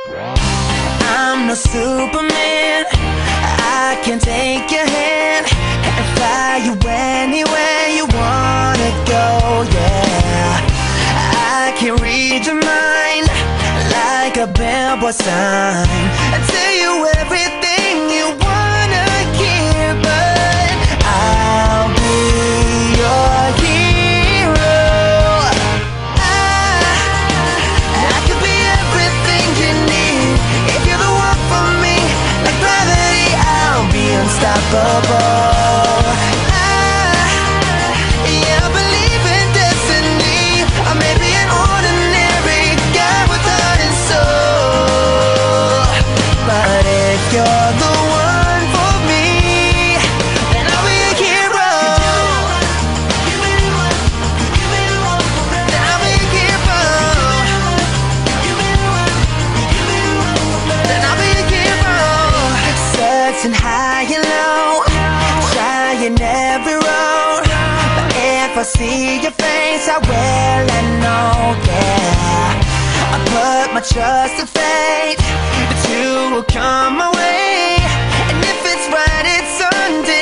I'm no Superman, I can take your hand and fly you anywhere you wanna go, yeah. I can read your mind like a billboard sign and tell you everything you wanna hear, but I'll be your hero. I could be everything you need if you're the one for me. Like gravity, I'll be unstoppable. Yeah, I believe in destiny. I may be an ordinary guy with heart and soul, but if you're the one for me, then I'll be a hero. Then I'll be a hero. Then I'll be a hero. Searching high and low, trying every road, but if I see your face, I will, I know, yeah. I put my trust in fate that you will come my way, and if it's right, it's Sunday.